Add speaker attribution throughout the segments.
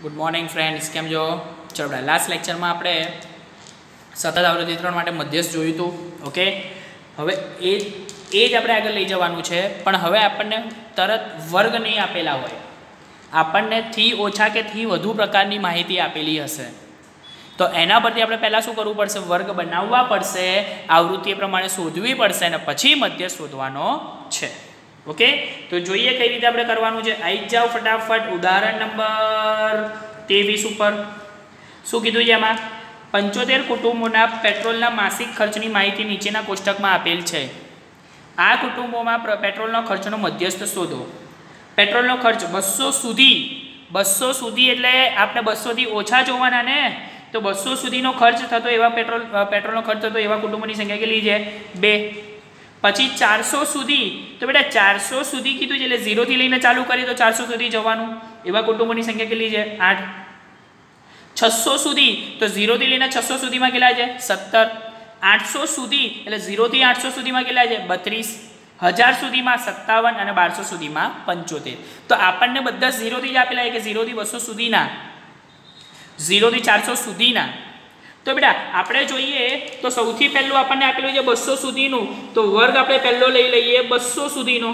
Speaker 1: Good morning friends, કેમ છો? ચલો બડા, લાસ્ટ લેક્ચરમાં આપણે સતત આવૃત્તિ 3 માટે મધ્યસ્થ જોયું હતું. ઓકે, હવે એ જ આપણે આગળ લઈ જવાનું છે. પણ હવે આપણને તરત વર્ગ નહીં આપેલા હોય, આપણને થી ઓછા કે થી વધુ પ્રકારની માહિતી આપેલી હશે, તો એના પરથી આપણે પહેલાં શું કરવું પડશે? વર્ગ બનાવવા પડશે, આવૃત્તિ એ પ્રમાણે શોધવી પડશે અને પછી મધ્યસ્થ શોધવાનો છે. ઓકે, તો જોઈએ કઈ રીતે આપણે કરવાનું છે. આવી જાઓ ફટાફટ ઉદાહરણ નંબર 23 ઉપર. શું કીધું છે એમાં? 75 કુટુંબોના પેટ્રોલના માસિક ખર્ચની માહિતી નીચેના કોષ્ટકમાં આપેલ છે. આ કુટુંબોમાં પેટ્રોલનો ખર્ચનો મધ્યસ્થ શોધો. પેટ્રોલનો ખર્ચ 200 સુધી એટલે આપણે 200 થી ઓછા જોવાના ને, તો 200 સુધીનો ખર્ચ થતો એવા પેટ્રોલનો ખર્ચ થતો એવા કુટુંબોની સંખ્યા કેટલી છે? 2. પછી 400 સુધી, તો બેટા 400 સુધી કીધું છે એટલે 0 થી લઈને ચાલુ કરીએ તો 400 સુધી જવાનું, એવા કુટુંબોની સંખ્યા કેટલી છે? 8. 600 સુધી, તો 0 થી લઈને 600 સુધીમાં કેટલા છે? 17. 800 સુધી એટલે 0 થી 800 સુધીમાં કેટલા છે? 32. 1000 સુધીમાં 57 અને 1200 સુધીમાં 75. તો આપણને બધા 0 થી જ આપેલા કે 0 થી 200 સુધીના, 0 થી 400 સુધીના. તો બેટા આપણે જોઈએ તો સૌથી પહેલું આપણને આપેલું છે 200 સુધીનું, તો વર્ગ આપણે પહેલો લઈ લઈએ 200 સુધીનો.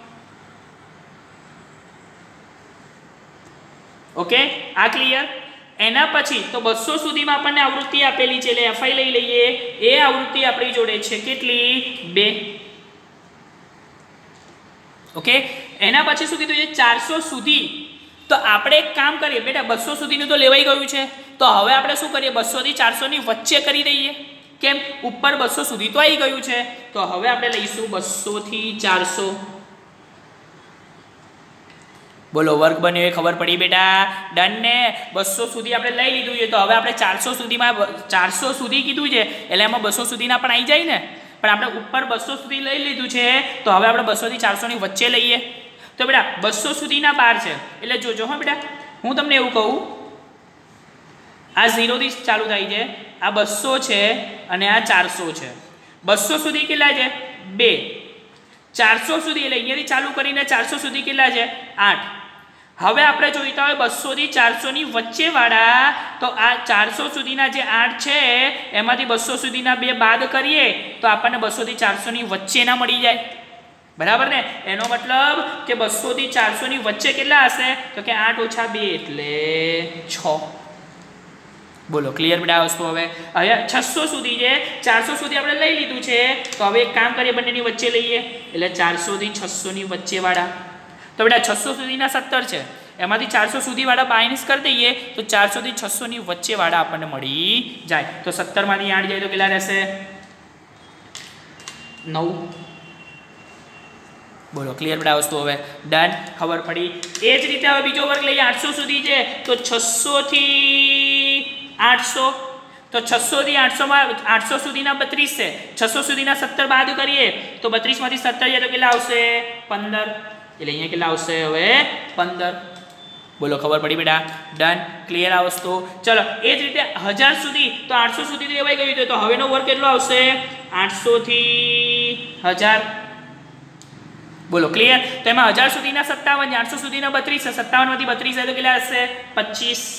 Speaker 1: ઓકે, આ ક્લિયર? એના પછી તો 200 સુધીમાં આપણને આવૃત્તિ આપેલી છે એટલે FI લઈ લઈએ. એ આવૃત્તિ આપણી જોડે છે કેટલી? 2. ઓકે, એના પછી શું કીધું છે? 400 સુધી. તો આપણે એક કામ કરીએ બેટા, 200 સુધીનું તો લેવાઈ ગયું છે, તો હવે આપણે શું કરીએ? 200 થી 400 ની વચ્ચે કરી દઈએ. કેમ? ઉપર 200 સુધી તો આવી ગયું છે, તો હવે આપણે લઈશું 200 થી 400. બોલો, વર્ગ બન્યો એ ખબર પડી બેટા? ડન ને? 200 સુધી આપણે લઈ લીધું છે, તો હવે આપણે 400 સુધીમાં 400 સુધી કીધું છે એટલે એમાં 200 સુધીના પણ આવી જાય ને, પણ આપણે ઉપર 200 સુધી લઈ લીધું છે, તો હવે આપણે 200 થી 400 ની વચ્ચે લઈએ. તો બેટા 200 સુધીના 12 છે એટલે જોજો હો બેટા, હું તમને એવું કહું, આ 0 થી ચાલુ થાય છે, આ 200 છે અને આ 400 છે. 200 સુધી કેટલા છે? 2. 400 સુધી એટલે અહીંયાથી ચાલુ કરીને 400 સુધી કેટલા છે? 8. હવે આપણે જોઈતા હોય 200 થી 400 ની વચ્ચે વાળા, તો આ 400 સુધીના જે 8 છે એમાંથી 200 સુધીના 2 બાદ કરીએ તો આપણને 200 થી 400 ની વચ્ચેના મળી જાય. બરાબર ને? એનો મતલબ કે 200 થી 400 ની વચ્ચે કેટલા હશે? તો કે 8 ઓછા 2 એટલે 6. બોલો, ક્લિયર બેટા વસ્તુ? હવે અહીંયા 600 સુધી છે, 400 સુધી આપણે લઈ લીધું છે, તો હવે એક કામ કરીએ, બંનેની વચ્ચે લઈએ એટલે 400 થી 600 ની વચ્ચે વાળા. તો બેટા 600 સુધીના 17 છે, એમાંથી 400 સુધી વાળા માઇનસ કરી દઈએ તો 400 થી 600 ની વચ્ચે વાળા આપણને મળી જાય. તો 17 માંથી 8 જાય તો કેટલા રહેશે? 9. બોલો, ક્લિયર બેટા વસ્તુ? હવે ડન, ખબર પડી? એ જ રીતે હવે બીજો વર્ગ લઈએ. 800 સુધી છે, તો 600 થી 800, તો 600 થી 800 માં 800 સુધીના 32 છે, 600 સુધીના 17 બાદ કરીએ તો 32 માંથી 17 જાય તો કેટલા આવશે? 15. એટલે અહીંયા કેટલા આવશે? હવે 15. બોલો, ખબર પડી બેટા? ડન, ક્લિયર આ વસ્તુ? ચલો, એ જ રીતે 1000 સુધી, તો 800 સુધી તો એવાઈ ગયું, તો હવેનો વર્ગ કેટલો આવશે? 800 થી 1000. બોલો, ક્લિયર? તો એમાં 1000 સુધીના 57 છે, 800 સુધીના 32 છે, 57 માંથી 32 જાય તો કેટલા હશે? 25.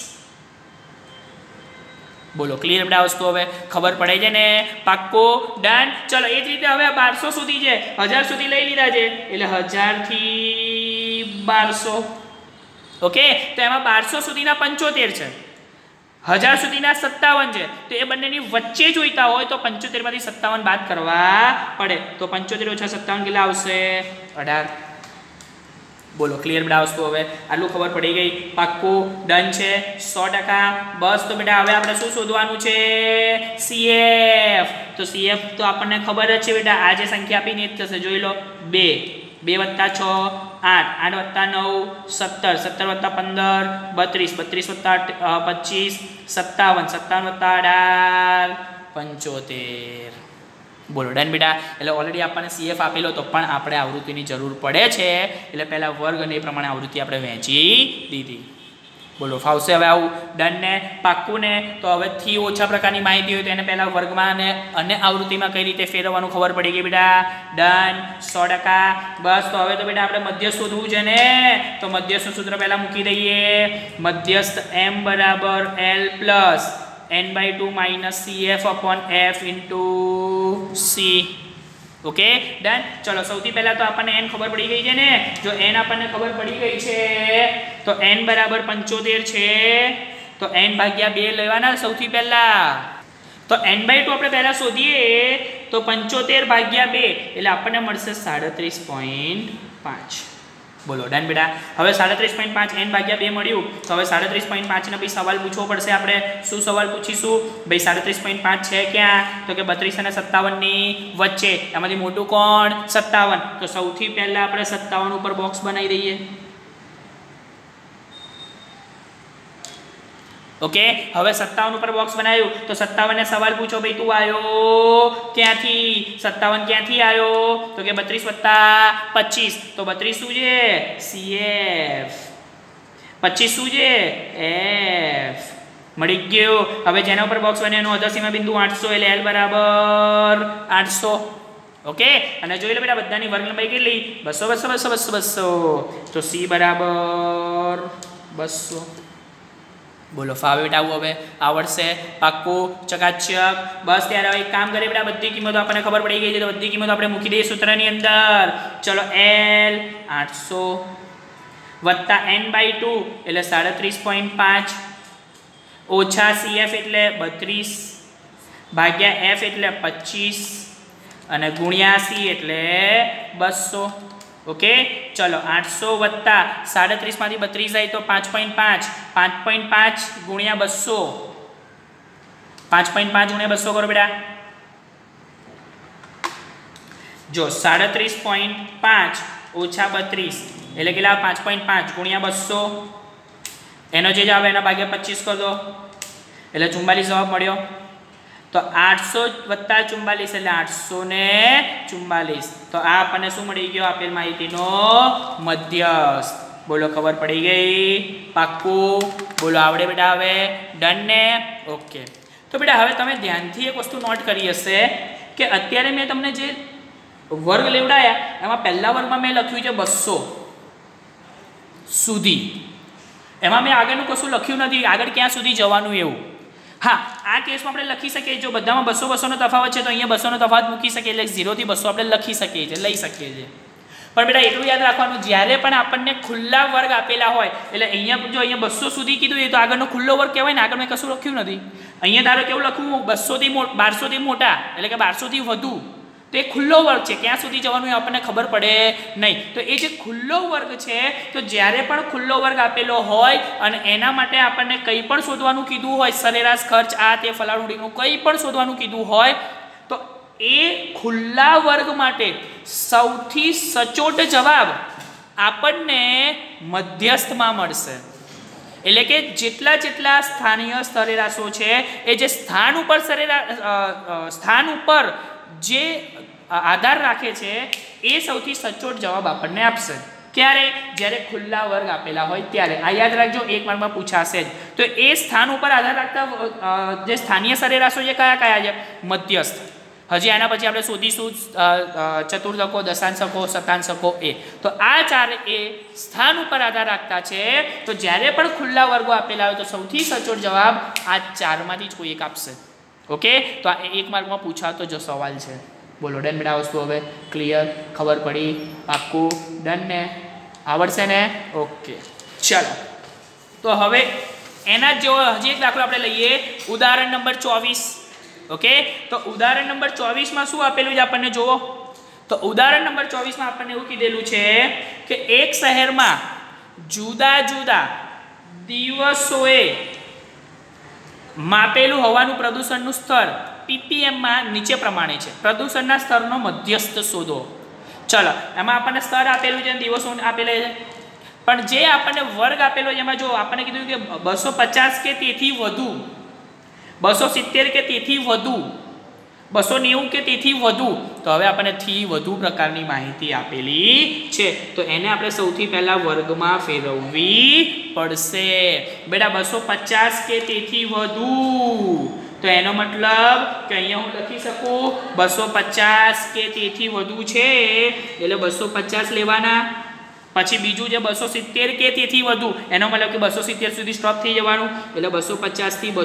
Speaker 1: બોલો, ક્લિયર બેટા વસ્તુ? હવે ખબર પડે છે ને? પાક્કો? ડન. ચલો, એ જ રીતે હવે 1200 સુધી છે, 1000 સુધી લઈ લીધા છે એટલે 1000 થી 1200. ઓકે, તો એમાં 1200 સુધીના 75 છે, 1000 સુધીના 57 છે, તો એ બંનેની વચ્ચે જોઈતા હોય તો 75 માંથી 57 બાદ કરવા પડે, તો 75 ઓછા 57 કેટલા આવશે? 18. બોલો, ક્લિયર બેટા વસ્તુ? હવે આટલું ખબર પડી ગઈ? પાક્કું? ડન છે? 100%. બસ, તો બેટા હવે આપણે શું શોધવાનું છે? CF. તો CF તો આપણને ખબર જ છે બેટા, આ જે સંખ્યા આપીને જ થશે, જોઈ લો. 2 વત્તા 6 8, 8 વત્તા 9 17, 17 વત્તા 15 32, 32 વત્તા 25 57, 57 વત્તા 18 75. બોલો, ડન બેટા? એટલે ઓલરેડી આપણને CF આપેલો તો પણ આપણે આવૃત્તિની જરૂર પડે છે એટલે પહેલાં વર્ગ અને એ પ્રમાણે આવૃત્તિ આપણે વહેંચી દીધી. બોલો ફાવશે હવે આવું? ડન ને પાક્કું ને? તો હવેથી ઓછા પ્રકારની માહિતી હોય તો એને પહેલાં વર્ગમાં અને આવૃત્તિમાં કઈ રીતે ફેરવવાનું ખબર પડી ગઈ બેટા. ડન 100%. બસ તો હવે તો બેટા આપણે મધ્યસ્થ શોધવું છે ને, તો મધ્યસ્થનું સૂત્ર પહેલાં મૂકી દઈએ. મધ્યસ્થ m બરાબર l plus n/2 minus CF/F into C. Okay done. ચલો સૌથી પહેલા તો આપણને n ખબર પડી ગઈ છે ને. જો n આપણને ખબર પડી ગઈ છે તો n બરાબર 75 છે, તો n ભાગ્યા 2 લેવાના સૌથી પહેલા. તો n/2 આપણે પહેલા શોધીએ તો 75 ભાગ્યા 2 એટલે આપણને મળશે 37.5. બોલો ડન બેટા. હવે 37.5 n ભાગ્યા 2 મળ્યું, તો હવે 37.5 ને ભાઈ સવાલ પૂછવો પડશે આપણે. શું સવાલ પૂછીશું ભાઈ? 37.5 છે ક્યાં? તો કે 32 અને 57 ની વચ્ચે. એમાંથી મોટું કોણ? 57. તો સૌથી પહેલા આપણે 57 ઉપર બોક્સ બનાવી દઈએ. ઓકે હવે 57 ઉપર બોક્સ બનાવ્યું તો 57 ને સવાલ પૂછો ભાઈ તું આવ્યો ક્યાંથી? 57 ક્યાંથી આવ્યો? તો કે 32 + 25. તો 32 શું છે? CF. 25 શું છે? F. મળી ગયો. હવે જેના ઉપર બોક્સ બને એનો અધસીમા બિંદુ 800 એટલે L બરાબર 800. ઓકે અને જોઈ લો બેટા બધાની વર્ગ લંબાઈ કેટલી? 200 200 200 200. તો C બરાબર 200. બોલો ફાવે બેટા આવું હવે આવડશે? પાક્કું ચકાચક. બસ ત્યારે હવે એક કામ કરીએ બેટા, બધી કિંમતો આપણને ખબર પડી ગઈ છે તો બધી કિંમતો આપણે મૂકી દઈએ સૂત્રની અંદર. ચલો L 800 વત્તા n/2 એટલે 37.5 ઓછા CF એટલે 32 ભાગ્યા F એટલે 25 અને ગુણ્યા C એટલે 200. ઓકે ચલો 800 વત્તા 37 માંથી 32 જાય તો 5.5 5.5 ગુણ્યા 200 5.5 ગુણ્યા 200 કરો બેટા. જો 37.5 ઓછા 32 એટલે કેટલા? 5.5 ગુણ્યા 200 એનો જે આવે એના ભાગ્યા 25 કરી દો એટલે 44 જવાબ મળ્યો. તો 800 વત્તા 44 એટલે 844. તો આ આપણને શું મળી ગયો? આપેલ માહિતીનો મધ્યસ્થ. બોલો ખબર પડી ગઈ? પાક્કું. બોલો આવડે બેટા હવે? ડન ને? ઓકે તો બેટા હવે તમે ધ્યાનથી એક વસ્તુ નોટ કરી હશે કે અત્યારે મેં તમને જે વર્ગ લેવડાયા એમાં પહેલા વર્ગમાં મેં લખ્યું છે 200 સુધી. એમાં મેં આગળનું કશું લખ્યું નથી, આગળ ક્યાં સુધી જવાનું એવું. હા આ કેસમાં આપણે લખી શકીએ જો બધામાં 200 200 નો તફાવત છે તો અહીંયા 200 નો તફાવત મૂકી શકીએ એટલે 0 થી 200 આપણે લખી શકીએ છીએ, લઈ શકીએ છીએ. પણ બેટા એટલું યાદ રાખવાનું જ્યારે પણ આપણને ખુલ્લા વર્ગ આપેલા હોય એટલે અહીંયા જો અહીંયા 200 સુધી કીધું એ તો આગળનો ખુલ્લો વર્ગ કહેવાય ને, આગળ મેં કશું લખ્યું નથી. અહીંયા ધારો કેવું લખવું 200 થી 1200 થી મોટા એટલે કે 1200 થી વધુ, તો એ ખુલ્લો વર્ગ છે, ક્યાં સુધી જવાનું એ આપણને ખબર પડે નહીં. તો એ જે ખુલ્લો વર્ગ છે તો જ્યારે પણ ખુલ્લો વર્ગ આપેલો હોય અને એના માટે આપણને કંઈ પણ શોધવાનું કીધું હોય, સરેરાશ ખર્ચ આ તે ફલાણું કંઈ પણ શોધવાનું કીધું હોય તો એ ખુલ્લા વર્ગ માટે સૌથી સચોટ જવાબ આપણને મધ્યસ્થમાં મળશે. એટલે કે જેટલા સ્થાનીય સરેરાશો છે એ જે સ્થાન ઉપર જે આધાર રાખે છે એ સૌથી સચોટ જવાબ આપણને આપશે. ક્યારે? જ્યારે ખુલ્લા વર્ગ આપેલા હોય ત્યારે. આ યાદ રાખજો, એક માર્કમાં પૂછાશે જ. તો એ સ્થાન ઉપર આધાર રાખતા જે સ્થાનીય સરેરાશો છે કયા કયા છે? મધ્યસ્થ. હજી આના પછી આપણે શોધીશું ચતુર્થકો, દશાંશકો, શતાંશકો એ. તો આ ચાર એ સ્થાન ઉપર આધાર રાખતા છે. તો જ્યારે પણ ખુલ્લા વર્ગો આપેલા હોય તો સૌથી સચોટ જવાબ આ ચારમાંથી જ કોઈ એક આપશે. ઓકે તો આ એક માર્કમાં પૂછાતો જો સવાલ છે. બોલો ડન બેટા? વસ્તુ હવે ક્લિયર? ખબર પડી? પાક્કું? ડન ને? આવડશે ને? ઓકે ચાલો તો હવે એના જેવો હજી એક દાખલો આપણે લઈએ, ઉદાહરણ નંબર 24. ઓકે તો ઉદાહરણ નંબર 24માં શું આપેલું છે આપણને જુઓ. તો ઉદાહરણ નંબર 24માં આપણને એવું કીધેલું છે કે એક શહેરમાં જુદા જુદા દિવસોએ માપેલું હવાનું પ્રદૂષણનું સ્તર ppm માં નીચે પ્રમાણે છે. પ્રદૂષણના સ્તરનો મધ્યસ્થ શોધો. ચલો એમાં આપણને સ્તર આપેલું છે, દિવસો આપેલા છે, પણ જે આપણને વર્ગ આપેલો છે એમાં જો આપણને કીધું કે 250 કે તેથી વધુ, 270 કે તેથી વધુ 290 કે તેથી વધુ, તો હવે આપણને થી વધુ પ્રકારની માહિતી આપેલી છે, તો એને આપણે સૌથી પહેલા વર્ગમાં ફેરવવી પડશે. બેટા 250 કે તેથી વધુ, તો એનો મતલબ કે અહીંયા હું લખી શકું 250 કે તેથી વધુ છે એટલે 250 લેવાના. પછી બીજું જે 270 કે તેથી વધુ, એનો મતલબ કે 270 સુધી સ્ટોપ થઈ જવાનું, એટલે 250 થી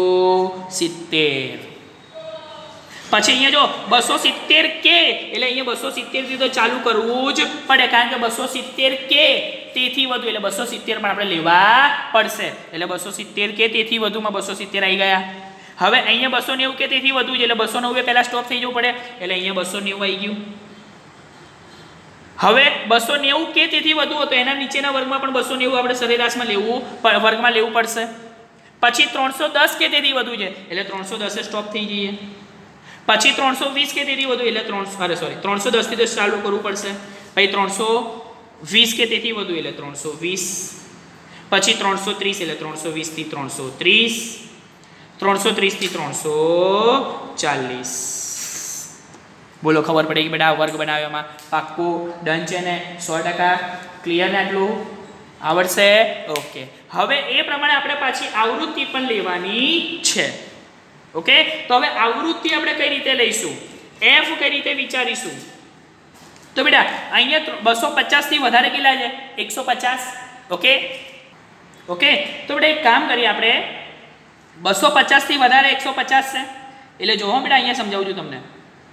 Speaker 1: 270. પછી અહીંયા જો 270 કે એટલે અહીંયા 270 થી તો ચાલુ કરવું જ પડે, કારણ કે 270 કે તેથી વધુ એટલે 270 પણ આપણે લેવા પડશે, એટલે 270 કે તેથી વધુમાં 270 આવી ગયા. હવે અહીંયા 290 કે તેથી વધુ છે એટલે 290 પહેલા સ્ટોપ થઈ જવું પડે, એટલે અહીંયા 290 આવી ગયું. હવે 290 કે તેથી વધુ હતો એના નીચેના વર્ગમાં પણ 290 આપણે સરેરાશમાં લેવું વર્ગમાં લેવું પડશે. પછી 310 કે તેથી વધુ છે એટલે 310 સ્ટોપ થઈ જઈએ. પછી 320 કે તેથી વધુ એટલે 310 થી તો ચાલુ કરવું પડશે. પછી 320 કે તેથી વધુ એટલે 320. પછી 330 એટલે 320 થી 330, 330 થી 340. બોલો ખબર પડી કે બેટા વર્ગ બનાવ્યામાં પાક્કું ડન છે ને? 100% ક્લિયર ને? આટલું આવડશે? ઓકે. હવે એ પ્રમાણે આપણે પાછી આવૃત્તિ પણ લેવાની છે. ઓકે, તો હવે આવૃત્તિ આપણે કઈ રીતે લઈશું, એફ કઈ રીતે વિચારીશું? તો બેટા અહીંયા 250 થી વધારે કેટલા છે? 150. ઓકે ઓકે, તો બેટા એક કામ કરીએ આપણે, 250 થી વધારે 150 છે એટલે જો બેટા અહીંયા સમજાવું છું તમને.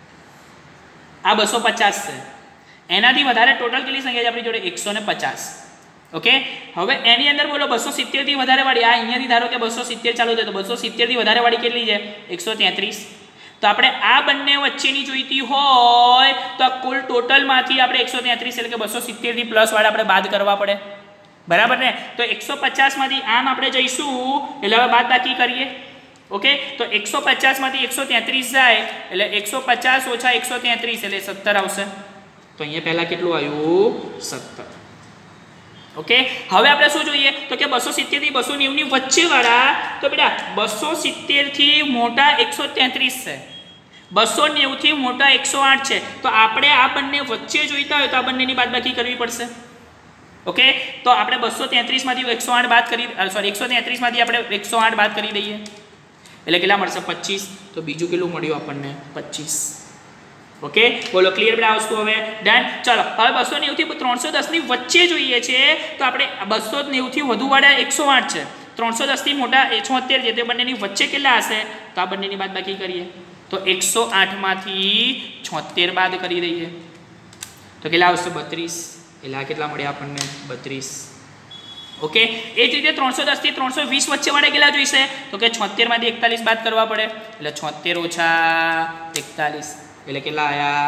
Speaker 1: આ 250 છે, એનાથી વધારે ટોટલ કેટલી સંખ્યા છે આપણી જોડે? 150. ઓકે, હવે એની અંદર બોલો 270 થી વધારે વાળી, આ અહીંયાથી ધારો કે 270 ચાલુ થાય તો 270 થી વધારે વાળી કેટલી છે? 133. તો આપણે આ બંને વચ્ચેની જોઈતી હોય તો આ કુલ ટોટલમાંથી આપણે 133 એટલે કે 270 થી પ્લસ વાળા આપણે બાદ કરવા પડે, બરાબર ને? તો 150 માંથી આમ આપણે જઈશું એટલે હવે બાદ બાકી કરીએ. ઓકે, તો 150 માંથી 133 જાય એટલે 150 ઓછા 133 એટલે 17 આવશે. તો અહીંયા પહેલા કેટલું આવ્યું? 17. ઓકે, હવે આપણે શું જોઈએ તો કે 270 થી 290 ની વચ્ચે વાળા, તો બેટા 270 થી મોટા 133 છે, 290 થી મોટા 108 છે, તો આપણે આ બંને વચ્ચે જોઈતા હોય તો આ બંનેની બાદબાકી કરવી પડશે. ઓકે, તો આપણે 233 માંથી 108 બાદ કરી, સોરી 133 માંથી આપણે 108 બાદ કરી દઈએ એટલે કેટલા મળશે? 25. તો બીજું કેટલું મળ્યું આપણને? 25. ઓકે, બોલો ક્લિયર બેટા વસ્તુ? હવે ડન. ચલો હવે 290 થી 310 ની વચ્ચે જોઈએ છે તો આપણે 290 થી વધુ વાળા 108 છે, 310 થી મોટા 76 છે, તે બંનેની વચ્ચે કેટલા હશે? તો આ બંનેની બાદબાકી કરીએ તો 108 માંથી 76 બાદ કરી દઈએ તો કેટલા આવશે? 32. એટલે આ કેટલા મળ્યા આપણને? 32. ઓકે, એ જ રીતે 310 થી 320 વચ્ચે વાળા કેટલા જોઈશે તો કે 76 માંથી 41 બાદ કરવા પડે એટલે 76 ઓછા 41 એટલે કેટલા આયા?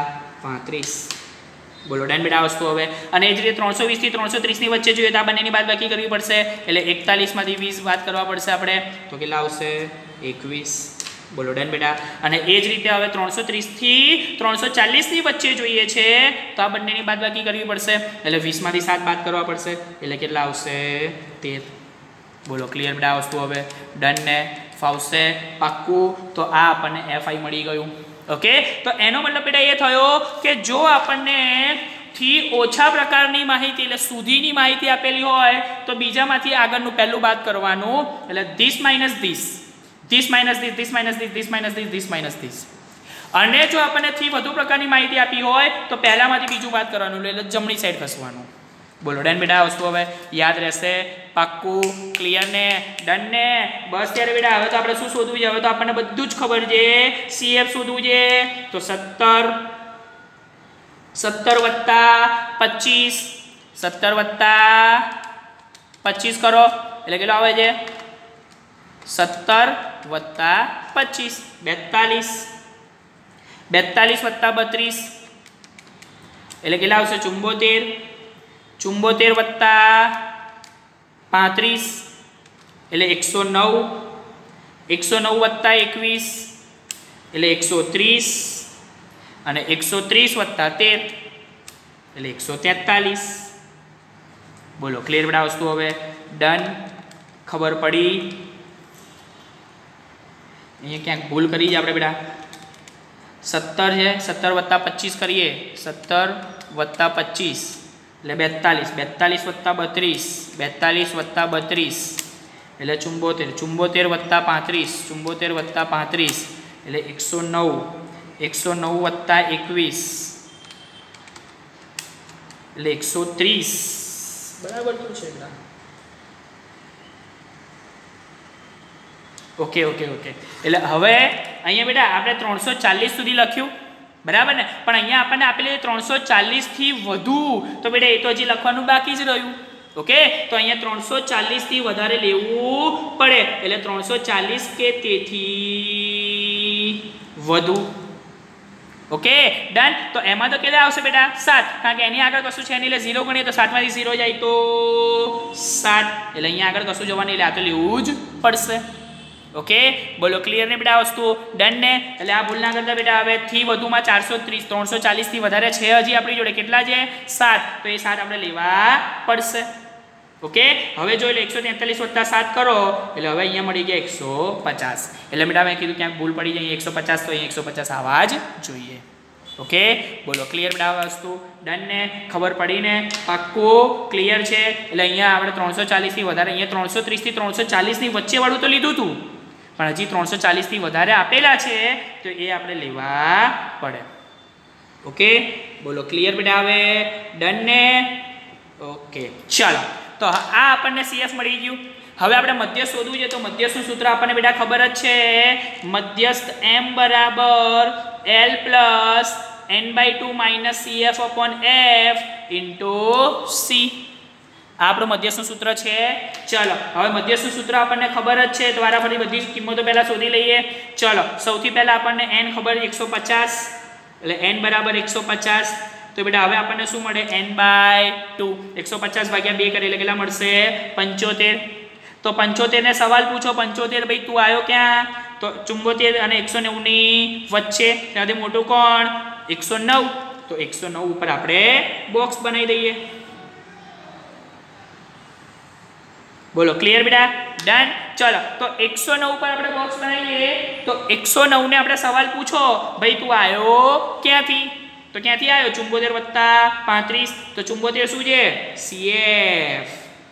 Speaker 1: 35. બોલો ડન બેટા વસ્તુ? હવે અને એ જ રીતે 320 થી 330 ની વચ્ચે જોઈએ તો આ બંનેની બાદબાકી કરવી પડશે એટલે 41 માંથી 20 બાદ કરવા પડશે આપણે તો કેટલા આવશે? 21. બોલો ડન બેટા. અને એ જ રીતે હવે 330 થી 340 ની વચ્ચે જોઈએ છે તો આ બંનેની બાદબાકી કરવી પડશે એટલે 20 માંથી 7 બાદ કરવા પડશે એટલે કેટલા આવશે? 13. બોલો ક્લિયર બેટા વસ્તુ? હવે ડન ને? ફાવશે? પાક્કું? તો આ આપણને એફઆઈ મળી ગયું. ઓકે, તો એનો મતલબ બેટા એ થયો કે જો આપણને થી ઓછા પ્રકારની માહિતી એટલે સુધીની માહિતી આપેલી હોય તો બીજામાંથી આગળનું પહેલું બાદ કરવાનું એટલે this minus this, this minus this, this minus this, this minus this, this minus this. અને જો આપણને થી વધુ પ્રકારની માહિતી આપી હોય તો પહેલામાંથી બીજું બાદ કરવાનું એટલે જમણી સાઈડ ખસવાનું. બોલો ડન બેટા વસ્તુ? હવે યાદ રહેશે? પાક્કું? ક્લિયર ને? ડન ને? બસ ત્યારે બેટા હવે તો આપણે શું શોધવું છે? હવે તો આપણને બધું જ ખબર છે, CF શોધવું છે તો 17 વત્તા 25, 17 વત્તા 25 કરો એટલે કેટલો આવે છે? 17 વત્તા 25 42, 42 વત્તા 32 એટલે કેટલા આવશે? 74, 74 વત્તા 35 એટલે 109, 109 વત્તા 21 એટલે 130 અને 130 વત્તા 13 એટલે 143. બોલો ક્લિયર બેટા વસ્તુ? હવે ડન? ખબર પડી? અહીંયા ક્યાંક ભૂલ કરી જ આપણે બેટા? 17 છે, 17 વત્તા 25 કરીએ, 17 વત્તા 25 એટલે 42, 42 વત્તા 32, 42 વત્તા 32 એટલે 74, 74 વત્તા 35, 74 વત્તા 35 એટલે 109, 109 વત્તા 21 એટલે 130 બરાબર શું છે બેટા? ઓકે ઓકે ઓકે એટલે હવે અહીંયા બેટા આપણે 340 સુધી લખ્યું બરાબર ને, પણ અહીંયા આપણને આપેલી 340 થી વધુ, તો બેટા એ તો હજી લખવાનું બાકી જ રહ્યું. ઓકે, તો અહીંયા 340 થી વધારે લેવું પડે એટલે 340 કે તેથી વધુ. Okay done. તો એમાં તો કેટલા આવશે બેટા? 7, કારણ કે એની આગળ કશું છે નહીં એટલે 0 ગણીએ તો 7 માંથી 0 જાય તો 7 એટલે અહીંયા આગળ કશું જવાનું એટલે આ તો લેવું જ પડશે. ઓકે બોલો ક્લિયર ને બેટા? વસ્તુ ડન ને? એટલે આ ભૂલ ના કરતા બેટા. હવે થી વધુમાં 430, 340 થી વધારે છે હજી આપણી જોડે કેટલા છે? 7, તો એ 7 આપણે લેવા પડશે. ઓકે હવે જોઈ લો 143 વત્તા 7 કરો એટલે હવે અહીંયા મળી ગયા 150. એટલે બેટા મેં કીધું ક્યાંક ભૂલ પડી જાય 150, તો અહીંયા 150 આવવા જ જોઈએ. ઓકે બોલો ક્લિયર બેટા? વસ્તુ ડન ને? ખબર પડી ને? પાક્કું ક્લિયર છે? એટલે અહીંયા આપણે 340 થી વધારે, અહીંયા 330 થી 340 ની વચ્ચે વાળું તો લીધું હતું, પણ હજી 340 થી વધારે આપેલા છે તો એ આપણે લેવા પડે. ઓકે બોલો ક્લિયર બેટા? હવે ડન ને? ઓકે ચાલો, તો આ આપણને CF મળી ગયું. હવે આપણે મધ્યસ્થ શોધવું છે, તો મધ્યસ્થનું સૂત્ર આપણને બેટા ખબર જ છે. મધ્યસ્થ m બરાબર L plus n/2 minus CF upon F into C. આ આપણું મધ્યસ્થનું સૂત્ર છે. ચલો હવે મધ્યસ્થનું સૂત્ર આપણને ખબર જ છે, તો વારાફરતી બધી કિંમતો પહેલા શોધી લઈએ. ચલો સૌથી પહેલા આપણને n ખબર 150 એટલે n બરાબર 150. તો બેટા હવે આપણને શું મળે? n/2 150 ભાગ્યા 2 કરીએ એટલે કેટલા મળશે? 75. તો 75 ને સવાલ પૂછો, 75 ભાઈ તું આવ્યો ક્યાં? તો 74 અને 190 ની વચ્ચે. ત્યાંથી મોટું કોણ? 109. તો 109 ઉપર આપણે બોક્સ બનાવી દઈએ. બોલો ક્લિયર બેટા? ડન. ચલો તો 109 ઉપર આપણે બોક્સ બનાવીએ. તો 109 ને આપણે સવાલ પૂછો ભાઈ તું આવ્યો ક્યાંથી? તો ક્યાંથી આવ્યો? 74 વત્તા 35. તો 74 શું છે? CF.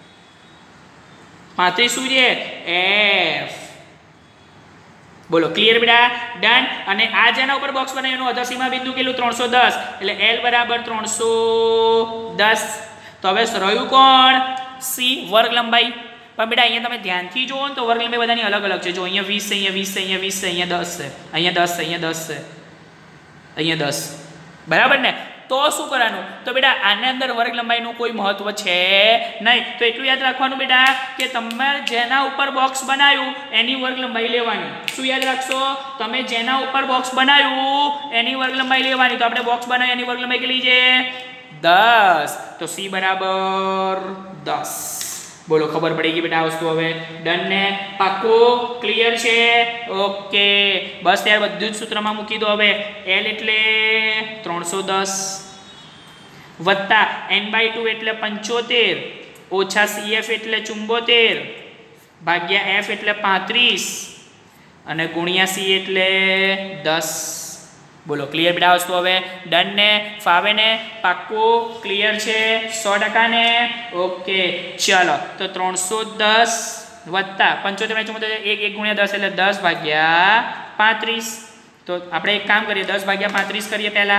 Speaker 1: 35 શું છે? F. બોલો ક્લિયર બેટા? ડન. અને આ જેના ઉપર બોક્સ બનાવ્યું એનું અધસીમા બિંદુ કેટલું? 310. એટલે L બરાબર 310. તો હવે રહ્યું કોણ? C વર્ગ લંબાઈ. પણ બેટા અહીંયા તમે ધ્યાનથી જુઓ ને તો વર્ગ લંબાઈ બધાની અલગ અલગ છે. જો અહીંયા 20 છે, અહીંયા 20 છે, અહીંયા 20 છે, અહીંયા 10 છે, અહીંયા 10 છે, અહીંયા 10. બરાબર ને? તો શું કરવાનું? તો બેટા આની અંદર વર્ગ લંબાઈનું કોઈ મહત્વ છે નહીં. તો એટલું યાદ રાખવાનું બેટા કે તમે જેના ઉપર બોક્સ બનાવ્યું એની વર્ગ લંબાઈ લેવાની. શું યાદ રાખશો? તમે જેના ઉપર બોક્સ બનાવ્યું એની વર્ગ લંબાઈ લેવાની. તો આપણે બોક્સ બનાવ્યું એની વર્ગ લંબાઈ કેટલી છે? 10. તો C બરાબર 10. બોલો ખબર પડી ગઈ બેટા વસ્તુ? હવે ડન ને? પાક્કું ક્લિયર છે? ઓકે બસ ત્યાર બધું જ સૂત્રમાં મૂકી દો. હવે L એટલે 310 વત્તા n/2 એટલે 75 ઓછા CF એટલે 74 ભાગ્યા F એટલે 35 અને ગુણ્યા C એટલે 10. બોલો ક્લિયર બેટા વસ્તુ? હવે ડન ને? ફાવે ને? પાક્કું ક્લિયર છે? 100% ને? ઓકે ચાલો તો 310 વત્તા 75 1 ગુણ્યા 10 એટલે 10 ભાગ્યા 35. તો આપણે એક કામ કરીએ, 10 ભાગ્યા 35 કરીએ પહેલા.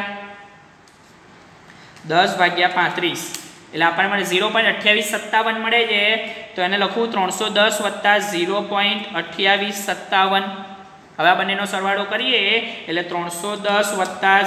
Speaker 1: 10 ભાગ્યા 35 એટલે આપણને મળે 0.2857 મળે છે. તો એને લખું 310 વત્તા 0.2857. હવે આ બંનેનો સરવાળો કરીએ એટલે 310 વત્તા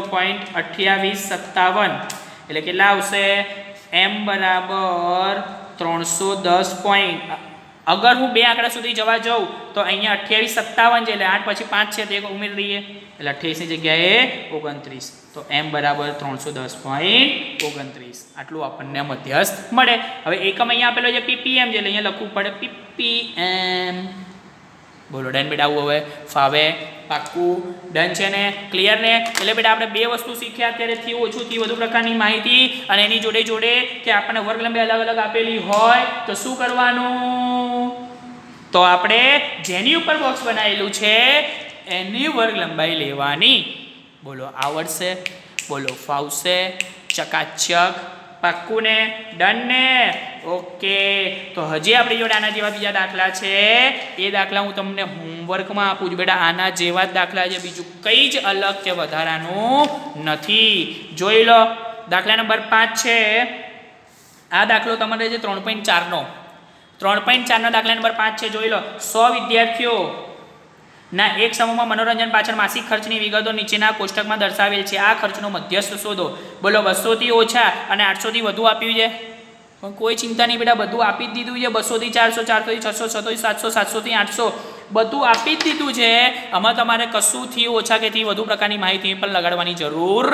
Speaker 1: 0.2857 એટલે કેટલા આવશે? m બરાબર 310 અગર હું બે આંકડા સુધી જવા જાઉં તો અહીંયા 2857 છે એટલે 8 પછી 5 છે તો એક ઉમેરી દઈએ એટલે 28 ની જગ્યાએ 29. તો m બરાબર 310.29. આટલું આપણને મધ્યસ્થ મળે. હવે એકમ અહીંયા આપેલો છે ppm છે એટલે અહીંયા લખવું પડે ppm. બોલો ડન બેટા? આવું હવે ફાવે? પાક્કું ડન છે ને? ક્લિયર ને? એટલે બેટા આપણે બે વસ્તુ શીખ્યા અત્યારે, થી ઓછું થી વધુ પ્રકારની માહિતી, અને એની જોડે જોડે કે આપણને વર્ગ લંબાઈ અલગ અલગ આપેલી હોય તો શું કરવાનું? તો આપણે જેની ઉપર બોક્સ બનાવેલું છે એની વર્ગ લંબાઈ લેવાની. બોલો આવડશે? બોલો ફાવશે? ચકાચક, પાક્કું ને? ડન ને? ઓકે. તો હજી આપણી જોડે આના જેવા બીજા દાખલા છે, એ દાખલા હું તમને હોમવર્કમાં આપું છું બેટા. આના જેવા જ દાખલા છે, બીજું કંઈ જ અલગ કે વધારાનું નથી. જોઈ લો, દાખલા નંબર 5 છે. આ દાખલો તમારે છે 3.4નો 3.4 દાખલા નંબર 5 છે. જોઈ લો, 100 વિદ્યાર્થીઓ ના એક સમૂહમાં મનોરંજન પાછળ માસિક ખર્ચની વિગતો નીચેના કોષ્ટકમાં દર્શાવેલ છે. આ ખર્ચનો મધ્યસ્થ શોધો. બોલો 200 થી ઓછા અને 800 થી વધુ આપ્યું છે, પણ કોઈ ચિંતા નહીં બેટા, બધું આપી જ દીધું છે. 200 થી 400, 400 થી 600, 600 થી 700, 700 થી 800 બધું આપી જ દીધું છે. આમાં તમારે કશું થી ઓછા કે થી વધુ પ્રકારની માહિતી પણ લગાડવાની જરૂર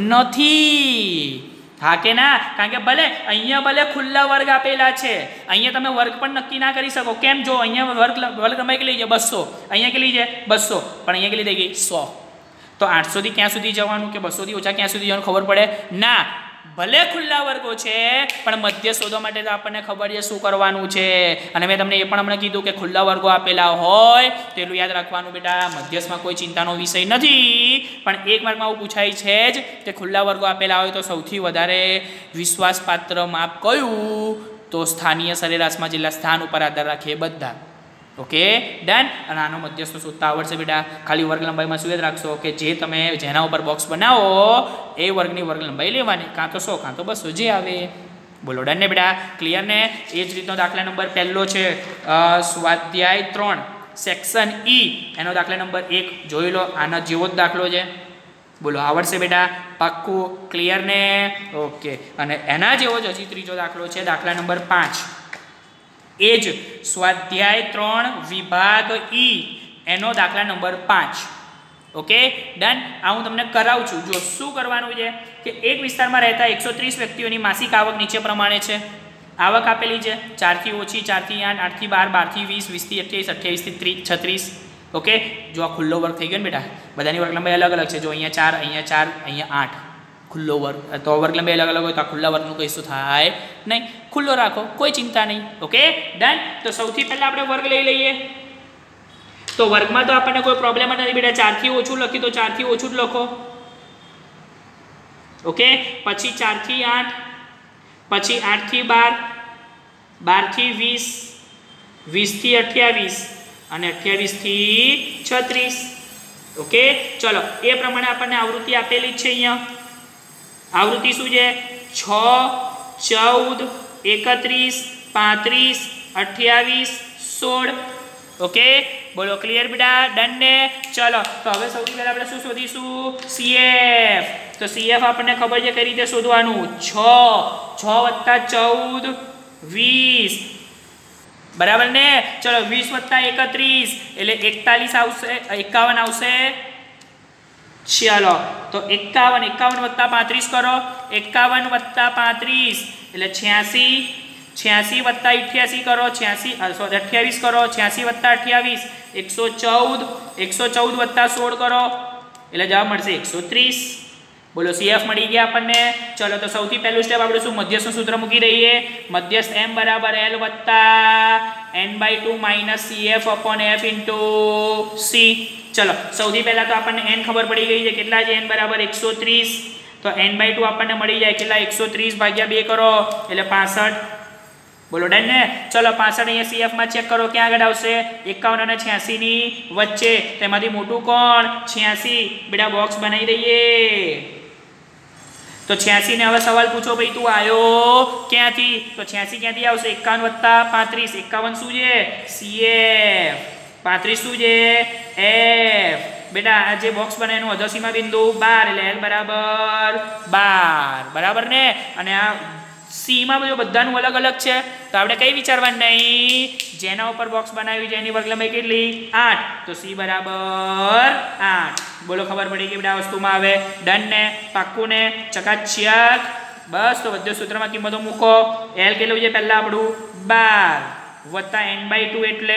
Speaker 1: નથી. હા કે ના? કારણ કે ભલે અહીંયા ભલે ખુલ્લા વર્ગ આપેલા છે, અહીંયા તમે વર્ગ પણ નક્કી ના કરી શકો. કેમ? જો અહીંયા વર્ગ નંબર કેટલી છે? 200. અહીંયા કેટલી છે? 200. પણ અહીંયા કેટલી થઈ ગઈ? 100. તો 800 થી ક્યાં સુધી જવાનું કે 200 થી ઓછા ક્યાં સુધી જવાનું ખબર પડે ના? ભલે ખુલ્લા વર્ગો છે, પણ મધ્ય શોધવા માટે તો આપણને ખબર છે શું કરવાનું છે. અને મેં તમને એ પણ હમણાં કીધું કે ખુલ્લા વર્ગો આપેલા હોય તો એટલું યાદ રાખવાનું બેટા, મધ્યસ્થમાં કોઈ ચિંતાનો વિષય નથી. પણ એક માર્કમાં આવું પૂછાય છે જ કે ખુલ્લા વર્ગો આપેલા હોય તો સૌથી વધારે વિશ્વાસપાત્ર માપ કયું? તો સ્થાનીય સરેરાશમાં જેટલા સ્થાન ઉપર આધાર રાખે એ બધા. Okay, done. અને આનો મધ્યસ્થ શોધતા આવડશે બેટા. ખાલી વર્ગ લંબાઈમાં શું યાદ રાખશો કે જે તમે જેના ઉપર બોક્સ બનાવો એ વર્ગની વર્ગ લંબાઈ લેવાની, કાં તો 100 કાં તો 200 જે આવે. બોલો ડન ને બેટા? ક્લિયર ને? એ જ રીતનો દાખલા નંબર 1 છે, સ્વાધ્યાય 3 સેક્શન ઈ, એનો દાખલા નંબર 1 જોઈ લો. આના જેવો જ દાખલો છે. બોલો આવડશે બેટા? પાક્કું? ક્લિયર ને? ઓકે. અને એના જેવો જ હજી ત્રીજો દાખલો છે, દાખલા નંબર 5. એ જ સ્વાધ્યાય 3 વિભાગ ઈ, એનો દાખલા નંબર 5. Okay, done. આ હું તમને કરાવું છું. જો શું કરવાનું છે કે એક વિસ્તારમાં રહેતા 130 વ્યક્તિઓની માસિક આવક નીચે પ્રમાણે છે. આવક આપેલી છે 4 થી ઓછી, 4 થી 8, 8 થી 12, 12 થી 20, 20 થી 28, 28 થી 36. ઓકે, જો આ ખુલ્લો વર્ગ થઈ ગયો ને બેટા, બધાની વર્ગ લંબાઈ અલગ અલગ છે. જો અહીંયા 4, અહીંયા 4, અહીંયા 8 ખુલ્લો વર્ગ. તો વર્ગ લંબાઈ અલગ અલગ હોય તો આ ખુલ્લા વર્ગનું કશું થાય નહીં. ખુલ્લો રાખો, કોઈ ચિંતા નહીં. Okay, done. તો સૌથી પહેલા આપણે વર્ગ લઈ લઈએ. તો વર્ગમાં તો આપણને કોઈ પ્રોબ્લેમ નથી બેટા. 4 થી ઓછું લખી તો 4 થી ઓછું જ લખો. ઓકે, પછી 4 થી 8, પછી 8 થી 12, 12 થી 20, 20 થી 28 અને 28 થી 36. ઓકે, ચલો એ પ્રમાણે આપણને આવૃત્તિ આપેલી જ છે. અહીંયા આવૃત્તિ શું છે? 6, 14, 31, 35, 28, 16. ઓકે, બોલો ક્લિયર બેટા? ડન ને? ચલો, તો હવે સૌથી પહેલા આપણે શું શોધીશું? CF. તો CF આપણને ખબર છે કઈ રીતે શોધવાનું. 6 + 14 20. બરાબર ને? ચલો 20 + 31 એટલે 41 આવશે, 51 આવશે. ચલો, તો 51 + 35 કરો. 51 + 35 એટલે 86. 86 + 88 કરો. 28 કરો. 86 + 28 114. 114 + 16 કરો એટલે જવાબ મળશે 130. બોલો CF મળી ગયા આપણને. ચલો, તો સૌથી પહેલું સ્ટેપ આપણે શું? મધ્યસ્થનું સૂત્ર મૂકી દઈએ. મધ્યસ્થ M = L + n/2 - CF/F * C. ચલો, સૌથી પહેલા તો આપણને n ખબર પડી ગઈ છે. કેટલા છે? n = 130. તો n/2 આપણને મળી જાય કેટલા? 130 / 2 કરો એટલે 65. બોલો ડન ને? ચલો 65 અહીંયા CF માં ચેક કરો ક્યાં આગળ આવશે? 51 અને 86 ની વચ્ચે. તેમાંથી મોટું કોણ? 86. બેટા બોક્સ બનાવી દઈએ. તો 86 ને હવે સવાલ પૂછો, ભાઈ તું આવ્યો ક્યાંથી? તો 86 ક્યાંથી આવશે? 51 + 35. 51 શું છે? CF. 35 શું છે? F. બેટા આ જે બોક્સ બને એનું અધસીમા બિંદુ 12 એટલે L = 12. બરાબર ને? અને આ C માં બધાનું અલગ અલગ છે તો આપણે કઈ વિચારવાનું નહીં. જેના ઉપર બોક્સ બનાવ્યું છે એની વર્ગ લંબાઈ કેટલી? 8. તો C = 8. બોલો ખબર પડી કે બેટા વસ્તુમાં આવે. ડન ને? પાક્કું ને? ચકાચક. બસ, તો બધું સૂત્રમાં કિંમતો મૂકો. L કેટલું છે પહેલા આપણું? 12 + n/2 એટલે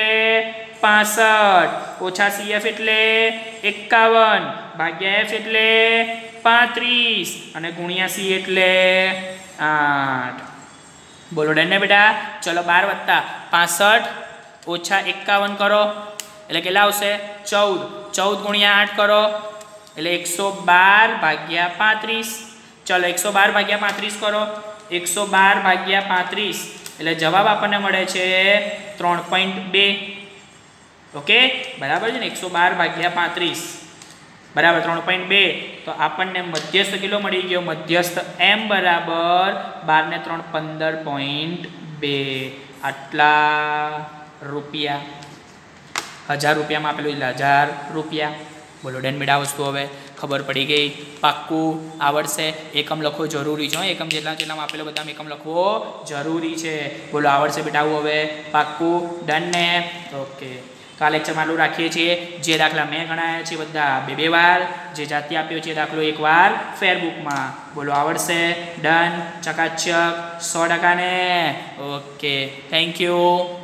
Speaker 1: 65 ઓછા CF એટલે 51 ભાગ્યા F એટલે 35 અને ગુણ્યા C એટલે 8. બોલો ડન ને બેટા? ચલો 12 + 65 ઓછા 51 કરો એટલે કેટલા આવશે? 14. 14 × 8 કરો એટલે 112 ભાગ્યા 35. ચલો 112 ભાગ્યા 35 કરો. 112 ભાગ્યા 35 એટલે જવાબ આપણને મળે છે 3.2. ઓકે બરાબર છે ને 112 ભાગ્યા 35 બરાબર 3.2. તો આપણને મધ્યસ્થ કેટલો મળી ગયો? મધ્યસ્થ m બરાબર 12 ને 3 15.2. આટલા રૂપિયા. 1000 રૂપિયામાં આપેલું એટલે 1000 રૂપિયા. બોલો ડન બેટા. વસ્તુ હવે ખબર પડી ગઈ, પાક્કું આવડશે. એકમ લખવો જરૂરી છે. એકમ જેટલામાં આપેલો બધા એકમ લખવો જરૂરી છે. બોલો આવડશે બેટા આવું હવે? પાક્કું ડન ને? ઓકે તો આ લેક્ચરમાં આટલું રાખીએ છીએ. જે દાખલા મેં ગણાયા છે બધા 2-2 વાર, જે જાતે આપ્યો છે દાખલો 1 વાર ફેરબુકમાં. બોલો આવડશે? ડન, ચકાચક, 100% ને? Okay thank you.